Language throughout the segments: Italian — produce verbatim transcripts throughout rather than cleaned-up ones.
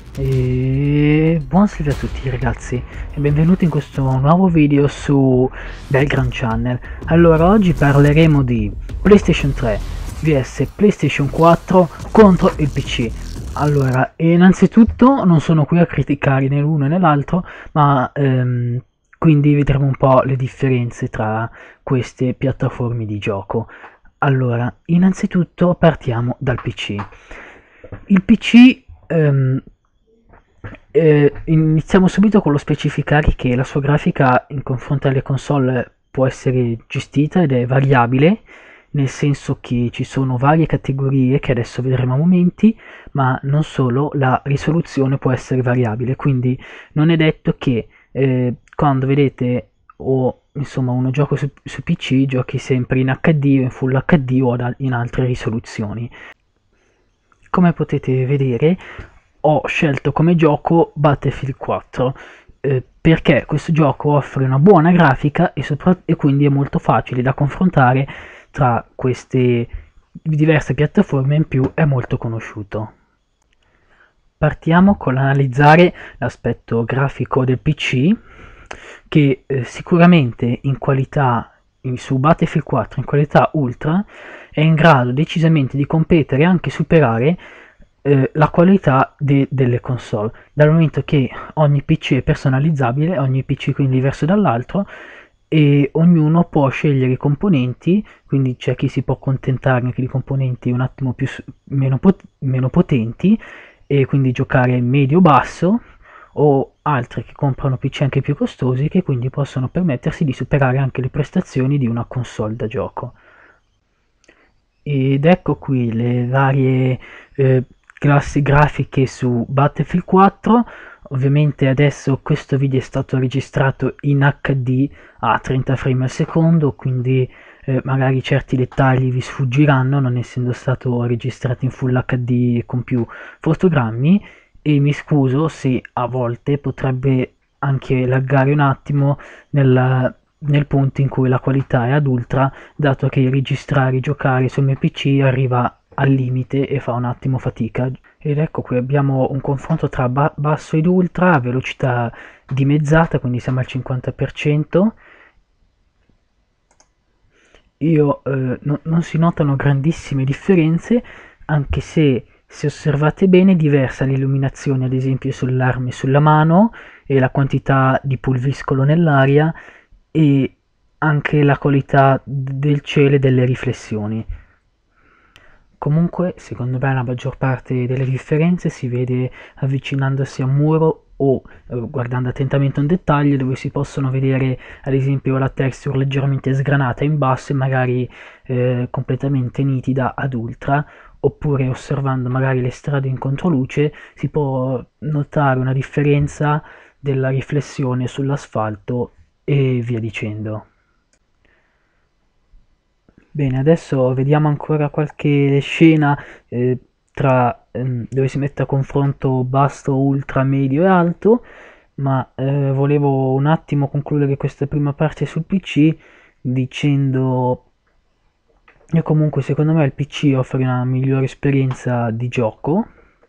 E buonasera a tutti ragazzi e benvenuti in questo nuovo video su Belgrand Channel. Allora, oggi parleremo di PlayStation tre vs PlayStation quattro contro il P C. Allora, innanzitutto non sono qui a criticare né l'uno né l'altro, ma ehm, quindi vedremo un po' le differenze tra queste piattaforme di gioco. Allora, innanzitutto partiamo dal P C. Il P C ehm, eh, iniziamo subito con lo specificare che la sua grafica in confronto alle console può essere gestita ed è variabile, nel senso che ci sono varie categorie che adesso vedremo a momenti, ma non solo, la risoluzione può essere variabile, quindi non è detto che eh, quando vedete o insomma uno gioco su, su P C giochi sempre in H D o in Full H D o in altre risoluzioni. Come potete vedere, ho scelto come gioco Battlefield quattro eh, perché questo gioco offre una buona grafica e, e quindi è molto facile da confrontare tra queste diverse piattaforme, in più è molto conosciuto. Partiamo con l'analizzare l'aspetto grafico del P C, che eh, sicuramente in qualità in, su Battlefield quattro in qualità ultra è in grado decisamente di competere e anche superare eh, la qualità de, delle console, dal momento che ogni P C è personalizzabile, ogni P C quindi diverso dall'altro, e ognuno può scegliere i componenti, quindi c'è chi si può accontentare anche di componenti un attimo più, meno, pot meno potenti e quindi giocare medio-basso, o altri che comprano P C anche più costosi che quindi possono permettersi di superare anche le prestazioni di una console da gioco. Ed ecco qui le varie eh, classi grafiche su Battlefield quattro. Ovviamente adesso questo video è stato registrato in H D a trenta frame al secondo, quindi eh, magari certi dettagli vi sfuggiranno non essendo stato registrato in Full H D con più fotogrammi, e mi scuso se a volte potrebbe anche laggare un attimo nel, nel punto in cui la qualità è ad ultra, dato che registrare e giocare sul mio P C arriva al limite e fa un attimo fatica. Ed ecco qui abbiamo un confronto tra ba basso ed ultra a velocità dimezzata, quindi siamo al cinquanta per cento. Io eh, no, non si notano grandissime differenze, anche se se osservate bene è diversa l'illuminazione ad esempio sull'arma e sulla mano, e la quantità di pulviscolo nell'aria, e anche la qualità del cielo e delle riflessioni. Comunque, secondo me, la maggior parte delle differenze si vede avvicinandosi a un muro o eh, guardando attentamente un dettaglio dove si possono vedere ad esempio la texture leggermente sgranata in basso e magari eh, completamente nitida ad ultra, oppure osservando magari le strade in controluce si può notare una differenza della riflessione sull'asfalto e via dicendo. Bene, adesso vediamo ancora qualche scena eh, tra, ehm, dove si mette a confronto basso, ultra, medio e alto, ma eh, volevo un attimo concludere questa prima parte sul P C dicendo che comunque secondo me il P C offre una migliore esperienza di gioco,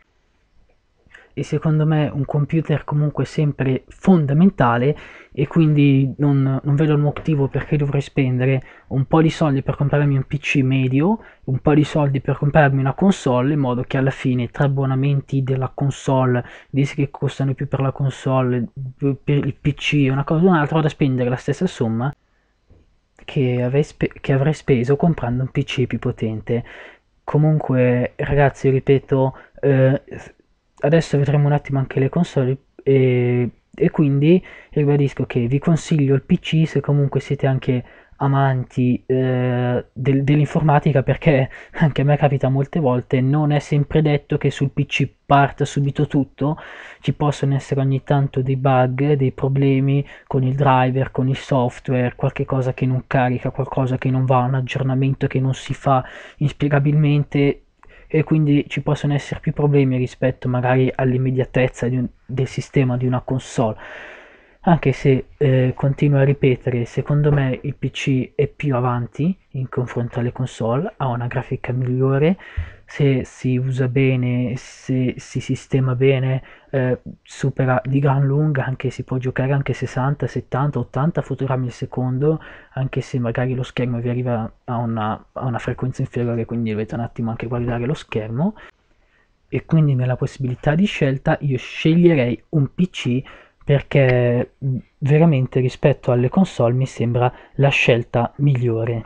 e secondo me un computer comunque è sempre fondamentale, e quindi non, non vedo il motivo perché dovrei spendere un po' di soldi per comprarmi un P C medio, un po' di soldi per comprarmi una console, in modo che alla fine tra abbonamenti della console, dischi che costano più per la console, per il P C e una cosa o un'altra, vado a spendere la stessa somma che avrei, spe- che avrei speso comprando un P C più potente. Comunque ragazzi, ripeto, eh, adesso vedremo un attimo anche le console, e, e quindi ribadisco che vi consiglio il P C se comunque siete anche amanti eh, del, dell'informatica, perché anche a me capita molte volte, non è sempre detto che sul P C parta subito tutto, ci possono essere ogni tanto dei bug, dei problemi con il driver, con il software, qualche cosa che non carica, qualcosa che non va, un aggiornamento che non si fa inspiegabilmente, e quindi ci possono essere più problemi rispetto magari all'immediatezza di un, del sistema di una console. Anche se eh, continuo a ripetere, secondo me il P C è più avanti in confronto alle console, ha una grafica migliore, se si usa bene, se si sistema bene, eh, supera di gran lunga, anche si può giocare anche sessanta, settanta, ottanta fotogrammi al secondo, anche se magari lo schermo vi arriva a una, a una frequenza inferiore, quindi dovete un attimo anche guardare lo schermo. E quindi nella possibilità di scelta io sceglierei un P C, perché veramente rispetto alle console mi sembra la scelta migliore.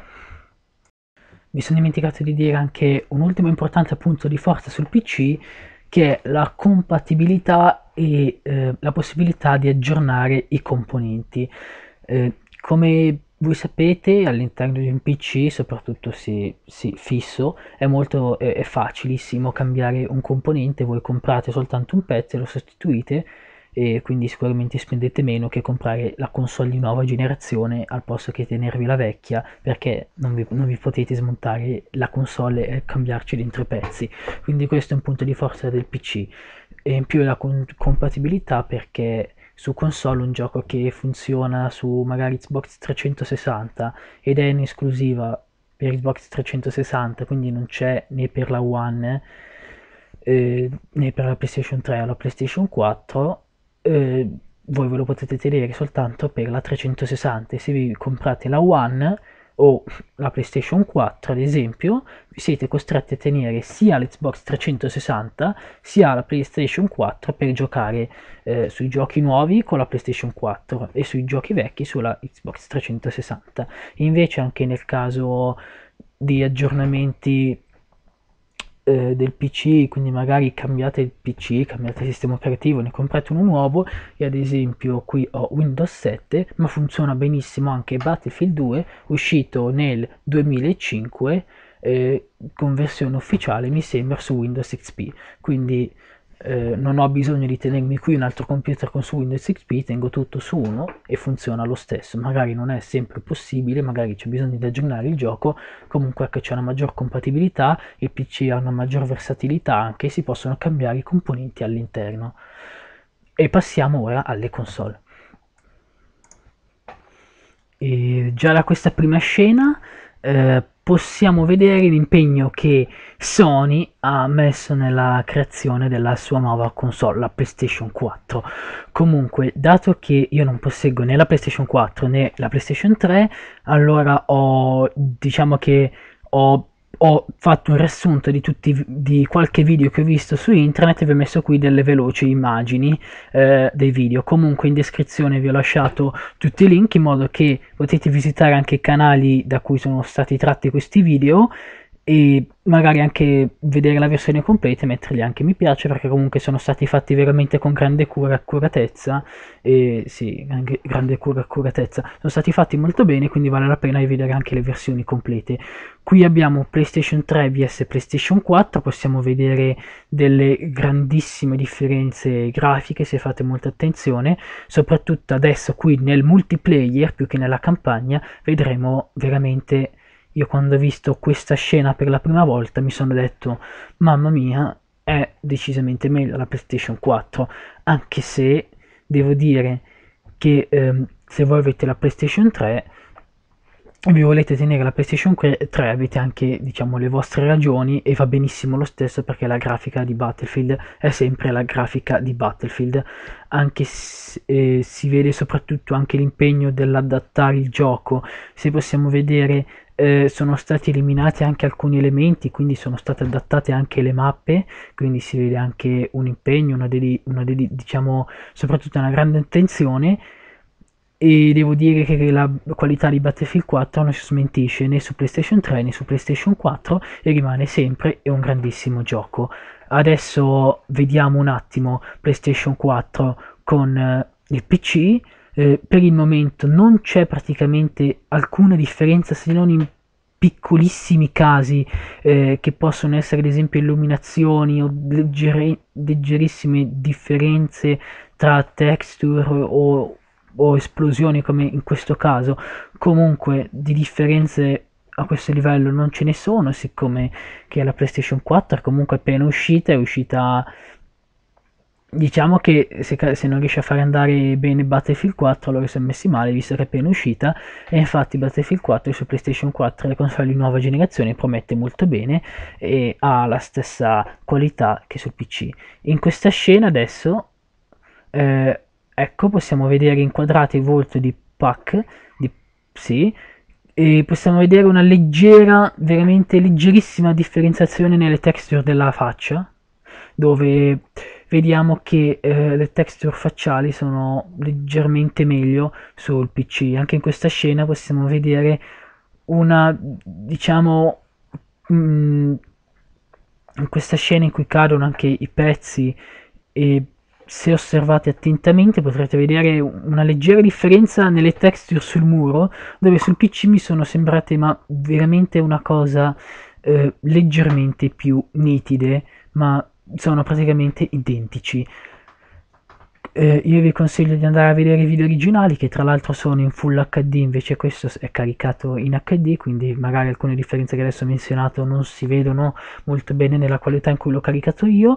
Mi sono dimenticato di dire anche un ultimo importante punto di forza sul P C, che è la compatibilità e eh, la possibilità di aggiornare i componenti. Eh, come voi sapete, all'interno di un P C, soprattutto se, se fisso, è molto è, è facilissimo cambiare un componente. Voi comprate soltanto un pezzo e lo sostituite, e quindi sicuramente spendete meno che comprare la console di nuova generazione al posto che tenervi la vecchia, perché non vi, non vi potete smontare la console e cambiarci dentro i pezzi. Quindi questo è un punto di forza del P C. E in più la con- compatibilità, perché su console un gioco che funziona su magari Xbox trecentosessanta ed è in esclusiva per Xbox trecentosessanta, quindi non c'è né per la One eh, né per la PlayStation tre o la PlayStation quattro, eh, voi ve lo potete tenere soltanto per la trecentosessanta. E se vi comprate la One o la PlayStation quattro ad esempio, siete costretti a tenere sia l'Xbox trecentosessanta sia la PlayStation quattro per giocare eh, sui giochi nuovi con la PlayStation quattro e sui giochi vecchi sulla Xbox trecentosessanta. Invece anche nel caso di aggiornamenti eh, del P C, quindi magari cambiate il P C, cambiate il sistema operativo, ne comprate uno nuovo, e ad esempio qui ho Windows sette, ma funziona benissimo anche Battlefield due, uscito nel duemilacinque, eh, con versione ufficiale mi sembra su Windows X P, quindi eh, non ho bisogno di tenermi qui un altro computer con su Windows X P, tengo tutto su uno e funziona lo stesso. Magari non è sempre possibile, magari c'è bisogno di aggiornare il gioco, comunque che c'è una maggior compatibilità, il P C ha una maggior versatilità, anche si possono cambiare i componenti all'interno. E passiamo ora alle console. E già da questa prima scena eh, possiamo vedere l'impegno che Sony ha messo nella creazione della sua nuova console, la PlayStation quattro. Comunque, dato che io non posseggo né la PlayStation quattro né la PlayStation tre, allora ho, diciamo che ho ho fatto un riassunto di, tutti, di qualche video che ho visto su internet e vi ho messo qui delle veloci immagini eh, dei video. Comunque in descrizione vi ho lasciato tutti i link in modo che potete visitare anche i canali da cui sono stati tratti questi video, e magari anche vedere la versione completa e mettergli anche mi piace, perché comunque sono stati fatti veramente con grande cura e accuratezza. E sì, anche grande cura e accuratezza, sono stati fatti molto bene, quindi vale la pena di vedere anche le versioni complete. Qui abbiamo PlayStation tre vs PlayStation quattro, possiamo vedere delle grandissime differenze grafiche se fate molta attenzione, soprattutto adesso qui nel multiplayer più che nella campagna vedremo veramente. Io quando ho visto questa scena per la prima volta mi sono detto, mamma mia, è decisamente meglio la PlayStation quattro, anche se devo dire che ehm, se voi avete la PlayStation tre e vi volete tenere la PlayStation tre, avete anche, diciamo, le vostre ragioni, e va benissimo lo stesso, perché la grafica di Battlefield è sempre la grafica di Battlefield, anche se eh, si vede soprattutto anche l'impegno dell'adattare il gioco. Se possiamo vedere, eh, sono stati eliminati anche alcuni elementi, quindi sono state adattate anche le mappe, quindi si vede anche un impegno, una, dedi- una dedi- diciamo, soprattutto una grande attenzione. E devo dire che la qualità di Battlefield quattro non si smentisce né su PlayStation tre né su PlayStation quattro, e rimane sempre un grandissimo gioco. Adesso vediamo un attimo PlayStation quattro con eh, il P C. Eh, per il momento non c'è praticamente alcuna differenza, se non in piccolissimi casi eh, che possono essere ad esempio illuminazioni o leggere, leggerissime differenze tra texture o o esplosioni, come in questo caso. Comunque di differenze a questo livello non ce ne sono, siccome che la PlayStation quattro è comunque appena uscita, è uscita diciamo che se, se non riesce a fare andare bene Battlefield quattro, allora si è messi male, visto che è appena uscita, e infatti Battlefield quattro su PlayStation quattro e le console di nuova generazione promette molto bene e ha la stessa qualità che sul P C. In questa scena adesso, eh, ecco, possiamo vedere inquadrato il volto di Puck, di, sì, e possiamo vedere una leggera, veramente leggerissima differenziazione nelle texture della faccia, dove vediamo che eh, le texture facciali sono leggermente meglio sul P C. Anche in questa scena possiamo vedere una, diciamo, mh, in questa scena in cui cadono anche i pezzi, e se osservate attentamente potrete vedere una leggera differenza nelle texture sul muro, dove sul P C mi sono sembrate ma veramente una cosa eh, leggermente più nitide, ma sono praticamente identici. Eh, io vi consiglio di andare a vedere i video originali, che tra l'altro sono in Full H D, invece questo è caricato in H D, quindi magari alcune differenze che adesso ho menzionato non si vedono molto bene nella qualità in cui l'ho caricato io.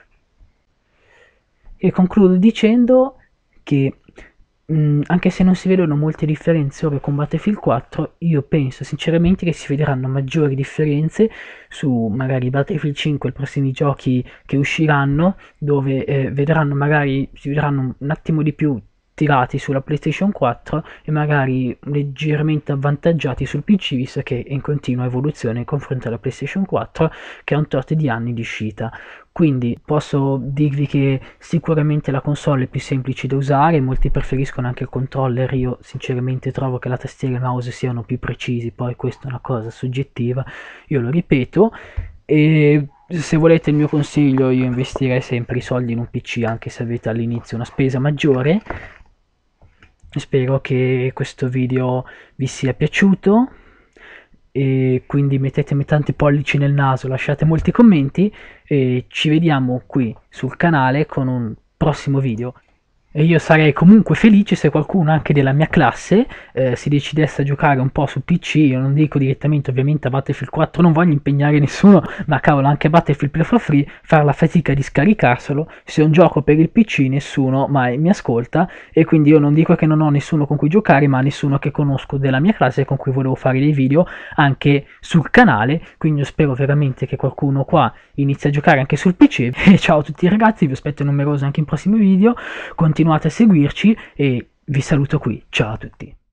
E concludo dicendo che mh, anche se non si vedono molte differenze ora con Battlefield quattro, io penso sinceramente che si vedranno maggiori differenze su magari Battlefield cinque e i prossimi giochi che usciranno, dove eh, vedranno magari si vedranno un attimo di più tirati sulla PlayStation quattro e magari leggermente avvantaggiati sul P C, visto che è in continua evoluzione in confronto alla PlayStation quattro, che ha un tot di anni di uscita. Quindi posso dirvi che sicuramente la console è più semplice da usare, molti preferiscono anche il controller, io sinceramente trovo che la tastiera e il mouse siano più precisi, poi questa è una cosa soggettiva, io lo ripeto. E se volete il mio consiglio, io investirei sempre i soldi in un P C, anche se avete all'inizio una spesa maggiore. Spero che questo video vi sia piaciuto, e quindi mettetemi tanti pollici nel naso, lasciate molti commenti e ci vediamo qui sul canale con un prossimo video. E io sarei comunque felice se qualcuno anche della mia classe eh, si decidesse a giocare un po' su P C. Io non dico direttamente ovviamente a Battlefield quattro, non voglio impegnare nessuno, ma cavolo, anche a Battlefield Play for Free, fare la fatica di scaricarselo. Se è un gioco per il P C nessuno mai mi ascolta, e quindi io non dico che non ho nessuno con cui giocare, ma nessuno che conosco della mia classe con cui volevo fare dei video anche sul canale. Quindi io spero veramente che qualcuno qua inizi a giocare anche sul P C. E ciao a tutti ragazzi, vi aspetto numerosi anche in prossimi video. Continuate a seguirci e vi saluto qui, ciao a tutti.